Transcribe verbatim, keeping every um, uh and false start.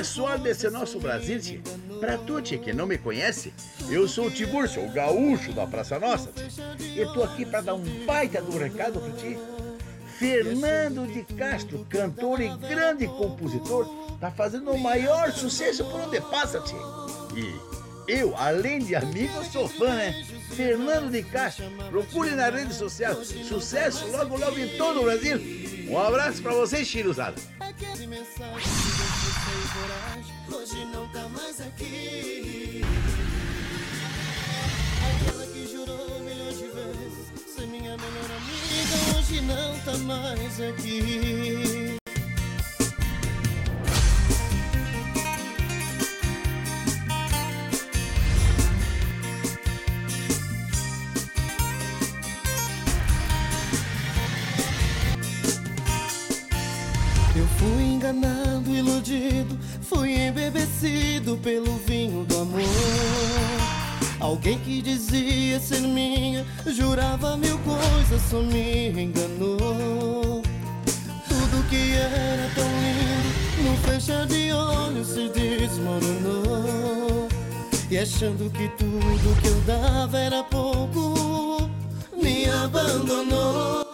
pessoal desse nosso Brasil, tchê. Pra tu, tchê, que não me conhece, eu sou o Tiburcio, o gaúcho da Praça Nossa, tchê. E tô aqui pra dar um baita do recado pra ti. Fernando de Castro, cantor e grande compositor, tá fazendo o maior sucesso por onde passa, tchê. E eu, além de amigo, sou fã, né? Fernando de Castro, procure na rede social. Sucesso logo, logo em todo o Brasil. Um abraço pra vocês, chiruzada. Hoje não tá mais aqui. Aquela que jurou milhões de vezes ser minha melhor amiga, hoje não tá mais aqui. Eu fui enganado, iludido, fui embebecido pelo vinho do amor. Alguém que dizia ser minha, jurava mil coisas, só me enganou. Tudo que era tão lindo, no fechar de olhos se desmoronou. E achando que tudo que eu dava era pouco, me abandonou.